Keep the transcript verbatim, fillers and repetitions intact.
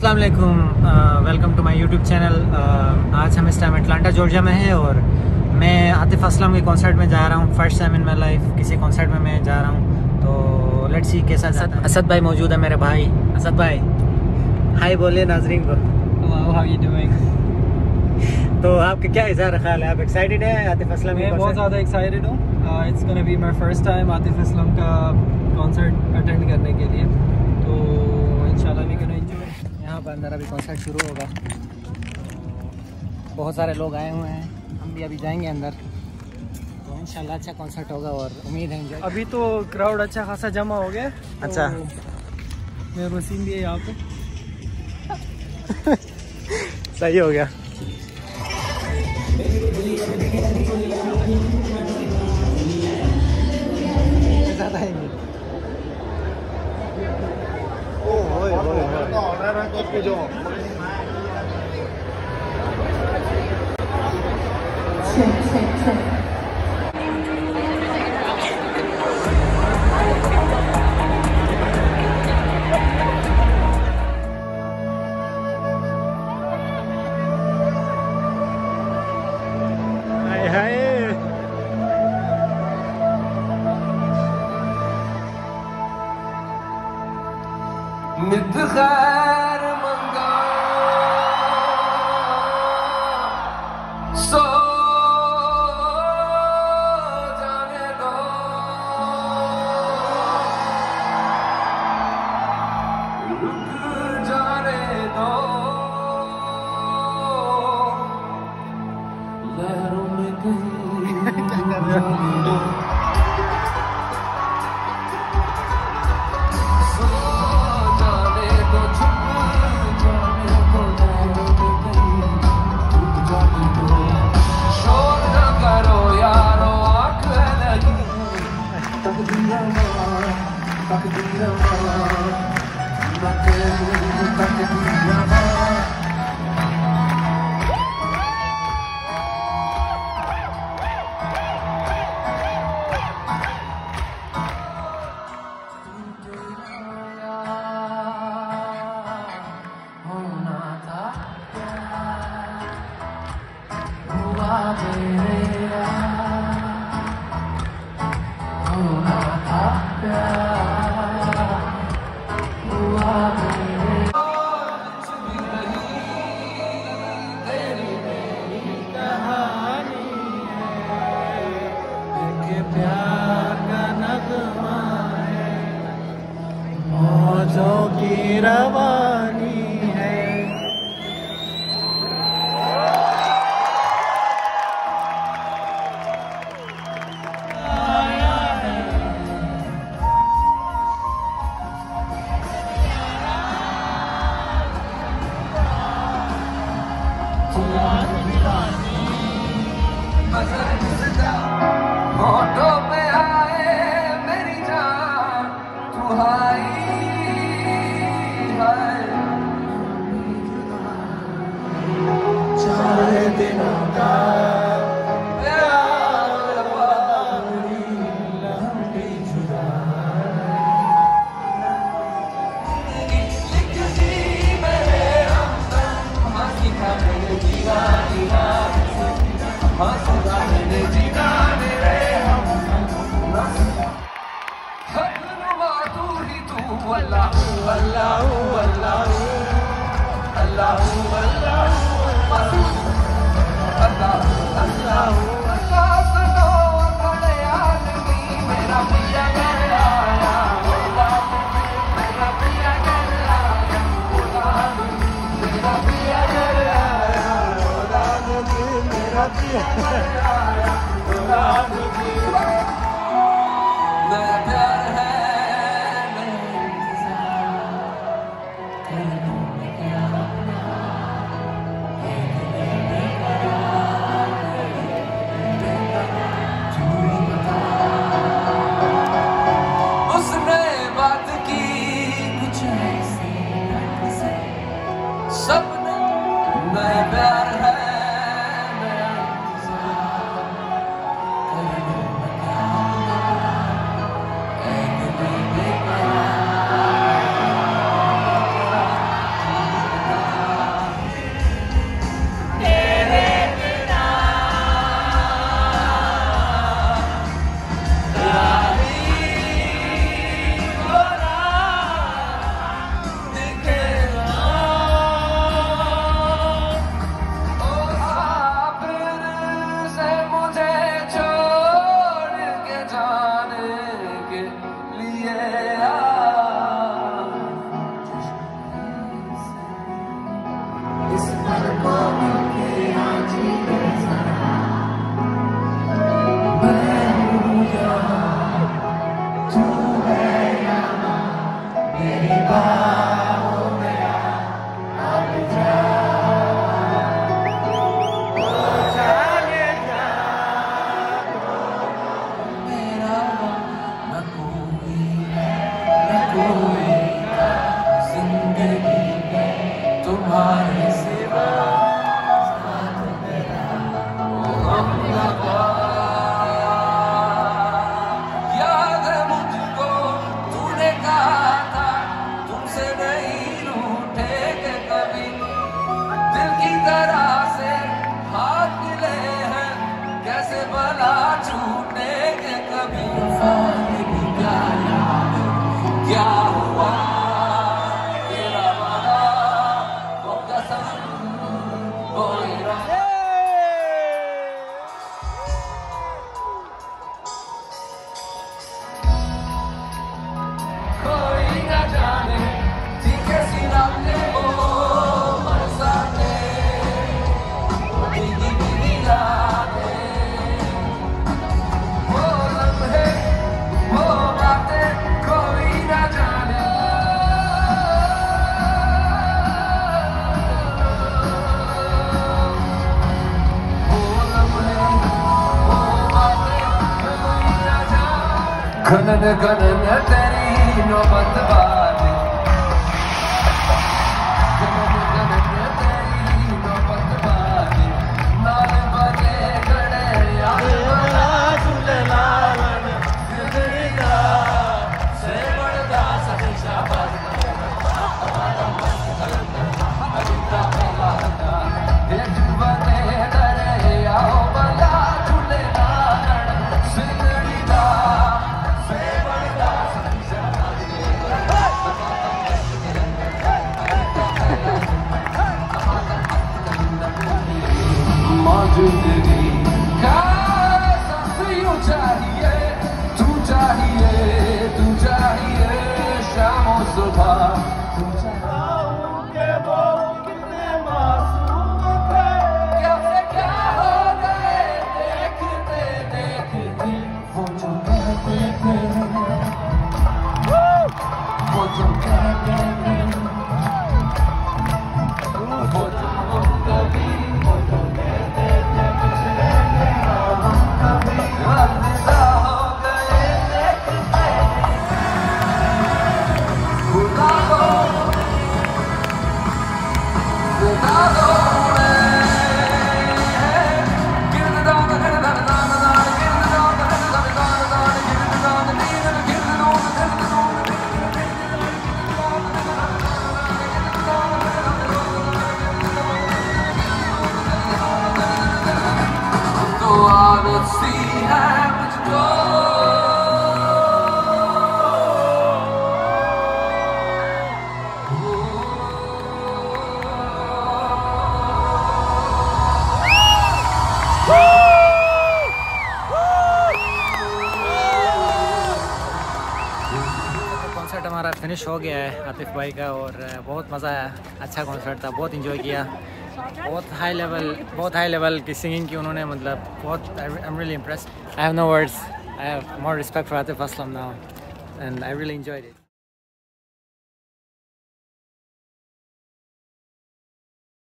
अस्सलाम वालेकुम, welcome to my YouTube channel. आज हम इस टाइम अटलांटा जॉर्जिया में हैं और मैं आतिफ असलम के कॉन्सर्ट में जा रहा हूँ। First time in my life किसी कॉन्सर्ट में मैं जा रहा हूँ, तो लेट्स सी कैसा जाता है। असद भाई मौजूद है, मेरे भाई असद भाई। हाय बोलिए नाजरीन को। Hello, how you doing? तो आपके क्या इज़हार ख्याल है, आप एक्साइटेड है आतिफ असलम? मैं बहुत ज़्यादा एक्साइटेड हूँ। It's gonna be my first time Atif Aslam का कॉन्सर्ट अटेंड करने के लिए, तो इंशाल्लाह वी गोना एंजॉय। यहाँ पर अंदर अभी कॉन्सर्ट शुरू होगा, बहुत सारे लोग आए हुए हैं, हम भी अभी जाएंगे अंदर, तो इंशाल्लाह अच्छा कॉन्सर्ट होगा और उम्मीद है एंजॉय। अभी तो क्राउड अच्छा खासा जमा हो गया। अच्छा, तो मेरा वसीम भी है यहाँ पे। सही हो गया। नित खैर मंगा सो जाने दो, रुक जाने दो, लहरों में कहीं जाने दो। मौजों की रवानी है। होठों पे आए मेरी जान, तू आई चार दिनों का सपने मैं प्यार है, मेरा इंतजार तुम्हारे सिवा साथ मेरा हम लगा। याद है मुझको तूने कहा था तुमसे नहीं रूठेंगे कभी, दिल की तरह से हाथ मिले हैं कैसे भला छूटेंगे कभी। क्या याद क्या हुआ तेरा वादा वो कसम कोई रहा। कोई न जाने थी कैसी रातें वो बरसाते भीगी भीगी रातें, वो लम्हे वो बातें कोई न जाने। वो लम्हे वो बातें कोई न जाने। खनन खनन तेरी नौबत बारी, खनन खनन तेरी नौबत बारी, नाल बजे गड़े याद बना झूले लालन जिंदगी दा से बड़दा सदिशा बद ये जुबने डरे आओ बला झूले लालन जिंदगी दा से बड़दा सदिशा मौजूदगी का एहसास यूं चाहिए, तू चाहिए तू चाहिए शाम और सुबह तू चाहिए। वो कितने मासूम थे कैसे क्या हो गए देखते देखते, वो जो कहते थे वो जो कहते थे वो जो हम कभी वो जो कहते थे पिछले हम कभी अलविदा हो गए देखते खुदा को खुदा को आदत सी है मुझको कॉन्सर्ट हमारा फिनिश हो गया है आतिफ भाई का और बहुत मज़ा आया, अच्छा कॉन्सर्ट था, बहुत इंजॉय किया, बहुत हाई लेवल बहुत हाई लेवल की सिंगिंग की उन्होंने, मतलब बहुत I am really impressed. I have no words, I have more respect for Atif Aslam now and I really enjoyed it.